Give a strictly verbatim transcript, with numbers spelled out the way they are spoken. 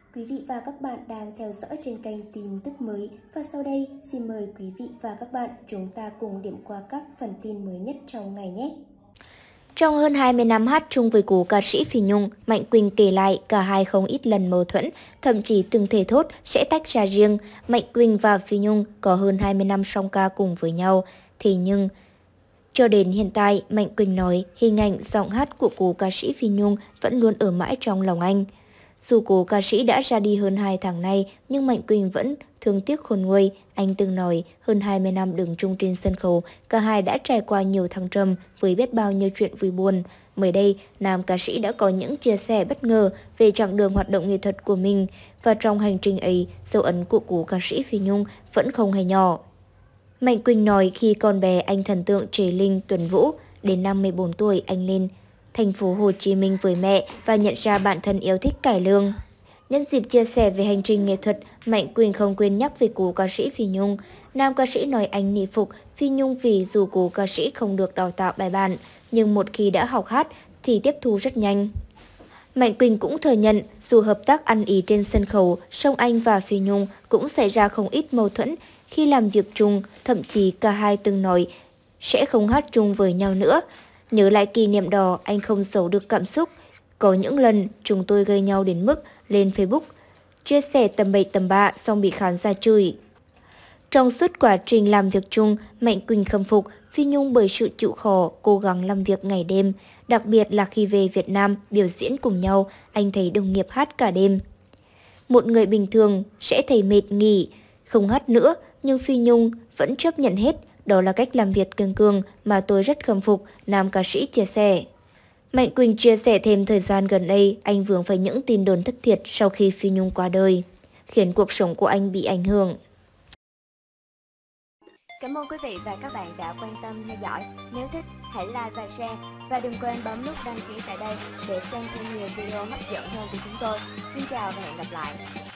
Quý vị và các bạn đang theo dõi trên kênh tin tức mới và sau đây xin mời quý vị và các bạn chúng ta cùng điểm qua các phần tin mới nhất trong ngày nhé. Trong hơn hai mươi năm hát chung với cố ca sĩ Phi Nhung, Mạnh Quỳnh kể lại cả hai không ít lần mâu thuẫn, thậm chí từng thề thốt sẽ tách ra riêng. Mạnh Quỳnh và Phi Nhung có hơn hai mươi năm song ca cùng với nhau. Thế nhưng, cho đến hiện tại, Mạnh Quỳnh nói hình ảnh giọng hát của cố ca sĩ Phi Nhung vẫn luôn ở mãi trong lòng anh. Dù cố ca sĩ đã ra đi hơn hai tháng nay, nhưng Mạnh Quỳnh vẫn thương tiếc khôn nguôi. Anh từng nói hơn hai mươi năm đứng chung trên sân khấu, cả hai đã trải qua nhiều thăng trầm với biết bao nhiêu chuyện vui buồn. Mới đây, nam ca sĩ đã có những chia sẻ bất ngờ về chặng đường hoạt động nghệ thuật của mình. Và trong hành trình ấy, dấu ấn của cố ca sĩ Phi Nhung vẫn không hề nhỏ. Mạnh Quỳnh nói khi còn bé anh thần tượng Chế Linh, Tuấn Vũ. Đến năm mười bốn tuổi anh lên thành phố Hồ Chí Minh với mẹ và nhận ra bản thân yêu thích cải lương. Nhân dịp chia sẻ về hành trình nghệ thuật, Mạnh Quỳnh không quên nhắc về cố ca sĩ Phi Nhung. Nam ca sĩ nói anh nể phục Phi Nhung vì dù cố ca sĩ không được đào tạo bài bản, nhưng một khi đã học hát thì tiếp thu rất nhanh. Mạnh Quỳnh cũng thừa nhận dù hợp tác ăn ý trên sân khấu, song anh và Phi Nhung cũng xảy ra không ít mâu thuẫn khi làm việc chung, thậm chí cả hai từng nói sẽ không hát chung với nhau nữa. Nhớ lại kỷ niệm đó, anh không giấu được cảm xúc. Có những lần chúng tôi gây nhau đến mức lên Facebook, chia sẻ tầm bậy tầm bạ xong bị khán giả chửi. Trong suốt quá trình làm việc chung, Mạnh Quỳnh khâm phục Phi Nhung bởi sự chịu khó, cố gắng làm việc ngày đêm. Đặc biệt là khi về Việt Nam biểu diễn cùng nhau, anh thấy đồng nghiệp hát cả đêm. Một người bình thường sẽ thấy mệt nghỉ, không hát nữa, nhưng Phi Nhung vẫn chấp nhận hết. Đó là cách làm việc kiên cường mà tôi rất khâm phục, nam ca sĩ chia sẻ. Mạnh Quỳnh chia sẻ thêm thời gian gần đây, anh vướng phải những tin đồn thất thiệt sau khi Phi Nhung qua đời, khiến cuộc sống của anh bị ảnh hưởng. Cảm ơn quý vị và các bạn đã quan tâm theo dõi. Nếu thích, hãy like và share. Và đừng quên bấm nút đăng ký tại đây để xem thêm nhiều video hấp dẫn hơn của chúng tôi. Xin chào và hẹn gặp lại.